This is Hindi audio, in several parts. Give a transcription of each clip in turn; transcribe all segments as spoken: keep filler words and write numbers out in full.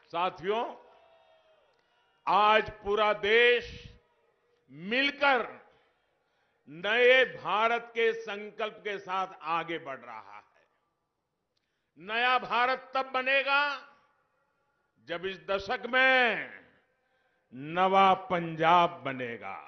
साथियों, आज पूरा देश मिलकर नए भारत के संकल्प के साथ आगे बढ़ रहा है। नया भारत तब बनेगा जब इस दशक में नवा पंजाब बनेगा।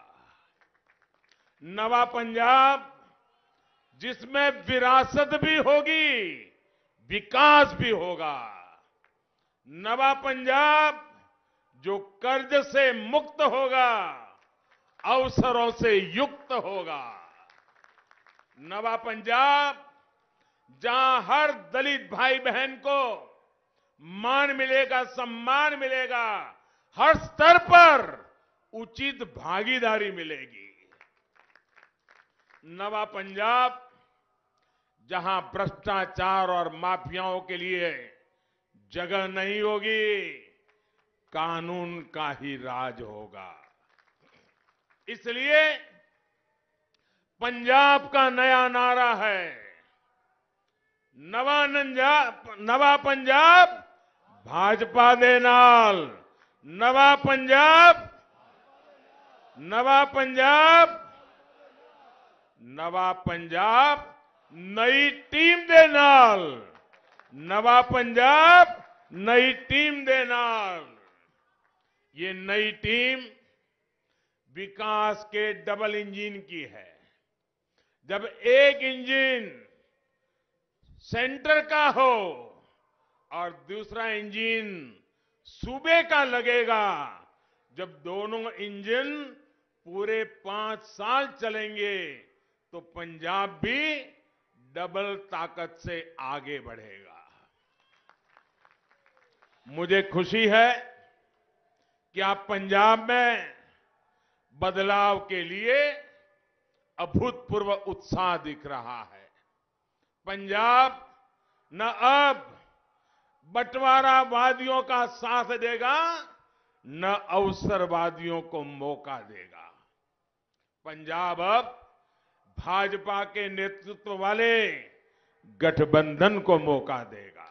नवा पंजाब जिसमें विरासत भी होगी, विकास भी होगा। नवा पंजाब जो कर्ज से मुक्त होगा, अवसरों से युक्त होगा। नवा पंजाब जहां हर दलित भाई बहन को मान मिलेगा, सम्मान मिलेगा, हर स्तर पर उचित भागीदारी मिलेगी। नवा पंजाब जहां भ्रष्टाचार और माफियाओं के लिए जगह नहीं होगी, कानून का ही राज होगा। इसलिए पंजाब का नया नारा है, नवा नंजाब नवा पंजाब भाजपा दे नाल। नवा पंजाब नवा पंजाब नवा पंजाब नई टीम दे नाल। नवा पंजाब नई टीम दे नाल। ये नई टीम विकास के डबल इंजन की है। जब एक इंजन सेंटर का हो और दूसरा इंजन सूबे का लगेगा, जब दोनों इंजन पूरे पांच साल चलेंगे तो पंजाब भी डबल ताकत से आगे बढ़ेगा। मुझे खुशी है कि आप पंजाब में बदलाव के लिए अभूतपूर्व उत्साह दिख रहा है। पंजाब न अब बंटवारावादियों का साथ देगा, न अवसरवादियों को मौका देगा। पंजाब अब भाजपा के नेतृत्व वाले गठबंधन को मौका देगा।